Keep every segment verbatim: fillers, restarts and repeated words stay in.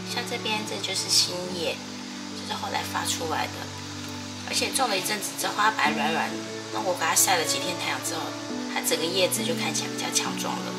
像这边这就是新叶，这是后来发出来的，而且种了一阵子之后，它本来软软的，那我给它晒了几天太阳之后，它整个叶子就看起来比较强壮了。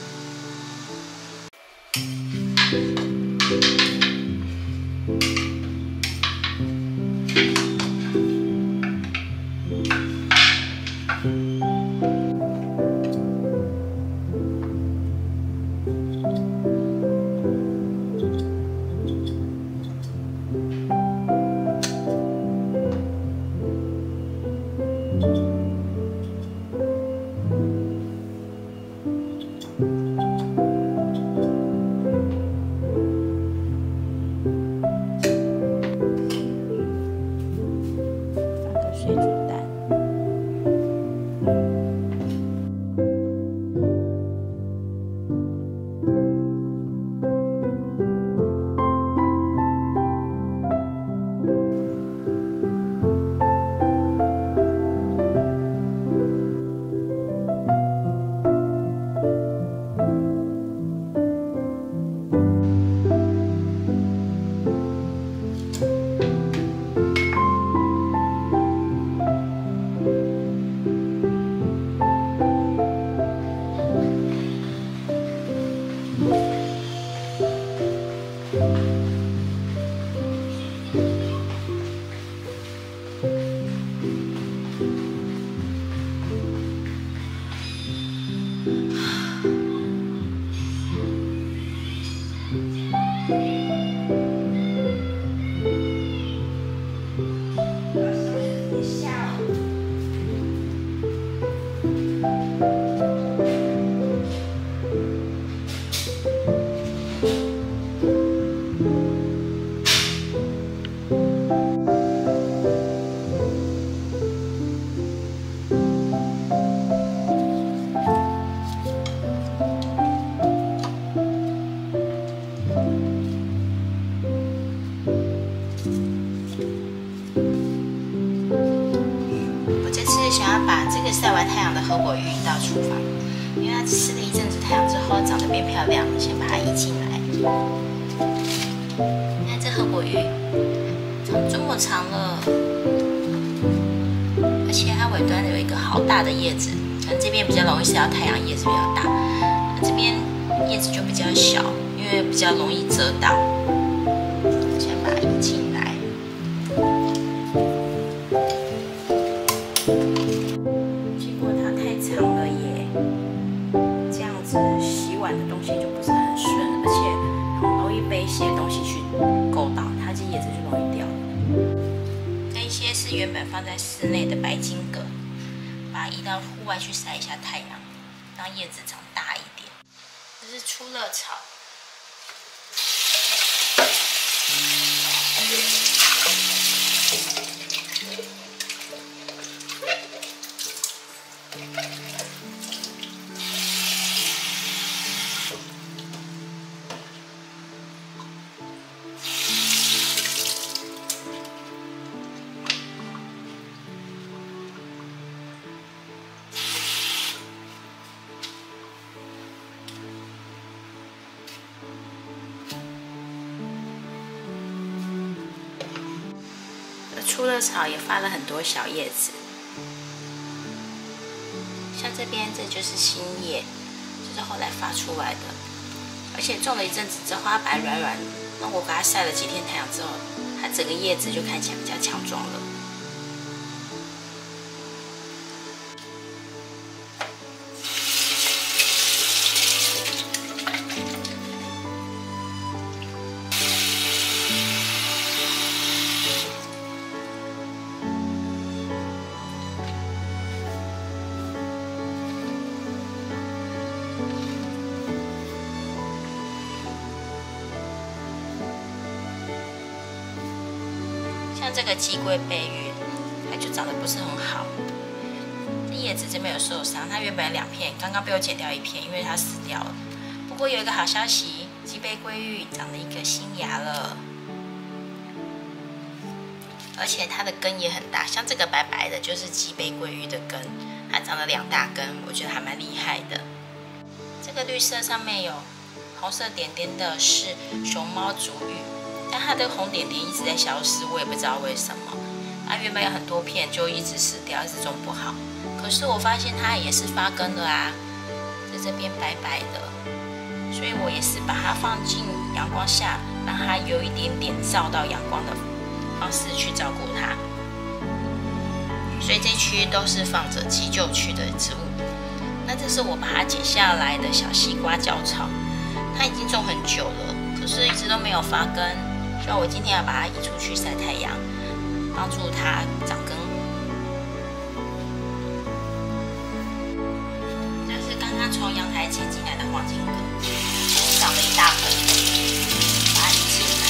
水煮蛋，想要把这个晒完太阳的合伙鱼移到厨房，因为它吃了一阵子太阳之后长得变漂亮了，先把它移进来。你看这合伙鱼长这么长了，而且它尾端有一个好大的叶子，可能这边比较容易晒到太阳，叶子比较大，这边叶子就比较小，因为比较容易遮到。先把它移进来。长了耶，这样子洗碗的东西就不是很顺，而且很容易被一些东西去勾到，它这叶子就容易掉了。这一些是原本放在室内的白金葛，把它移到户外去晒一下太阳，让叶子长大一点。这是出热草。出热草也发了很多小叶子，像这边这就是新叶，这是后来发出来的，而且种了一阵子之后，它本来软软的，那我给它晒了几天太阳之后，它整个叶子就看起来比较强壮了。像这个鸡龟背玉，它就长得不是很好。这叶子这边有受伤，它原本有两片，刚刚被我剪掉一片，因为它死掉了。不过有一个好消息，鸡背龟玉长了一个新芽了，而且它的根也很大。像这个白白的，就是鸡背龟玉的根，它长了两大根，我觉得还蛮厉害的。这个绿色上面有红色点点的是熊猫竹芋，但它的红点点一直在消失，我也不知道为什么。它原本有很多片，就一直死掉，一直种不好。可是我发现它也是发根的啊，在这边白白的，所以我也是把它放进阳光下，让它有一点点照到阳光的方式去照顾它。所以这区都是放着急救区的植物。那这是我把它剪下来的小西瓜角草，它已经种很久了，可是一直都没有发根，所以我今天要把它移出去晒太阳，帮助它长根。这是刚刚从阳台捡进来的黄金葛，长了一大盆，把它移进来。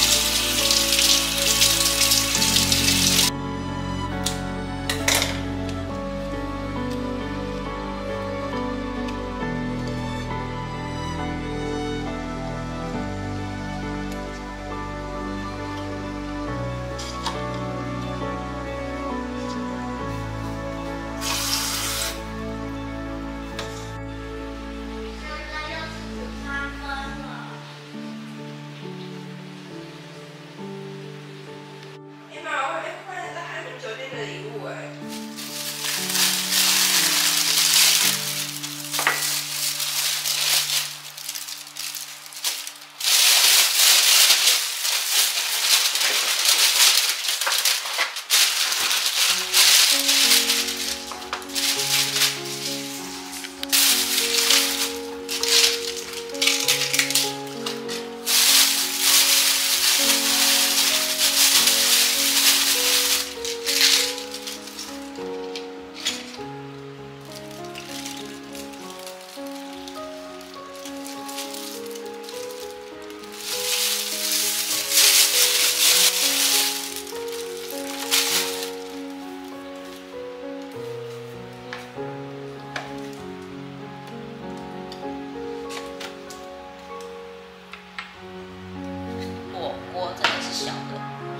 锅真的是小的。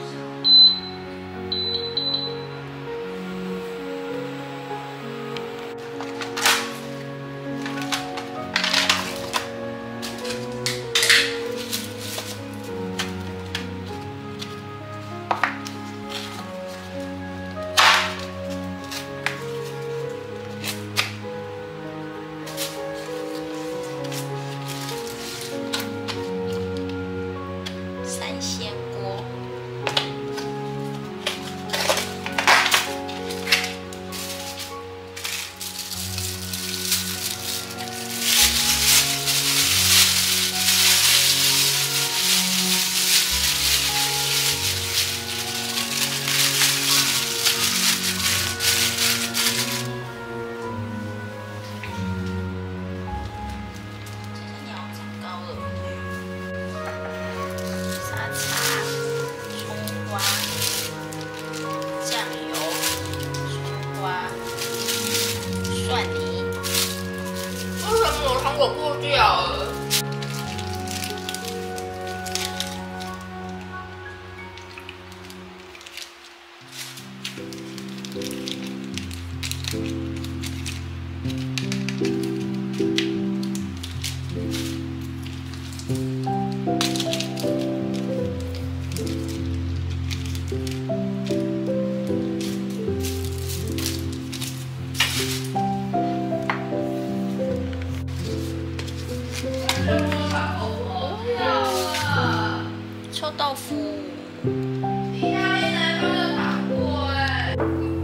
我过掉了。 臭豆腐， 意大利人都有打过哎。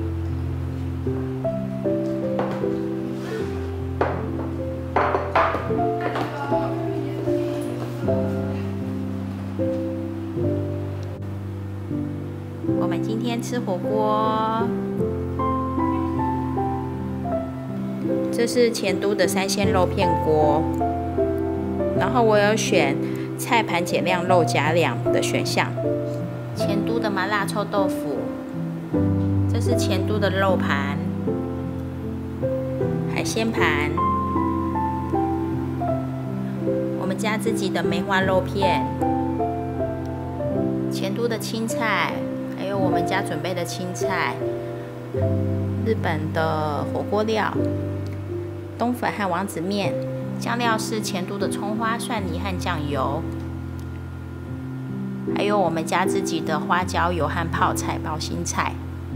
我们今天吃火锅，这是前都的三鲜肉片锅，然后我有选菜盘减量肉加量的选项。前都的麻辣臭豆腐，这是前都的肉盘、海鲜盘，我们家自己的梅花肉片，前都的青菜，还有我们家准备的青菜，日本的火锅料，冬粉和王子面， 酱料是前都的葱花、蒜泥和酱油，还有我们家自己的花椒油和泡菜、包心菜。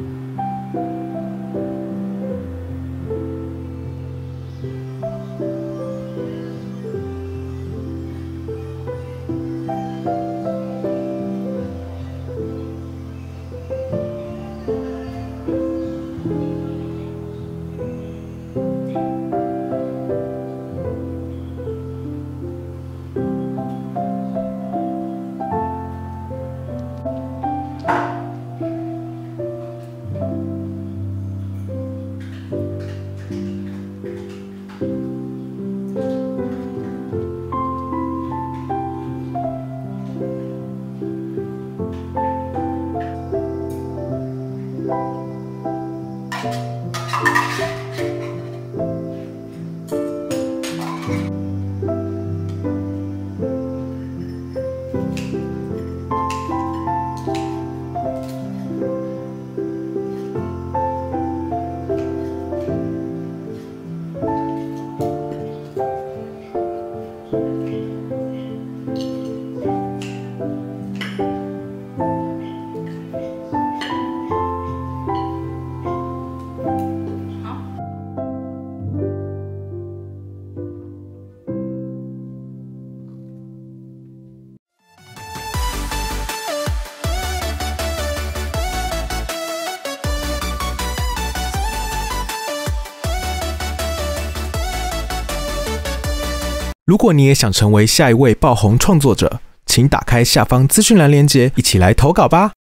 如果你也想成为下一位爆红创作者，请打开下方资讯栏链接，一起来投稿吧。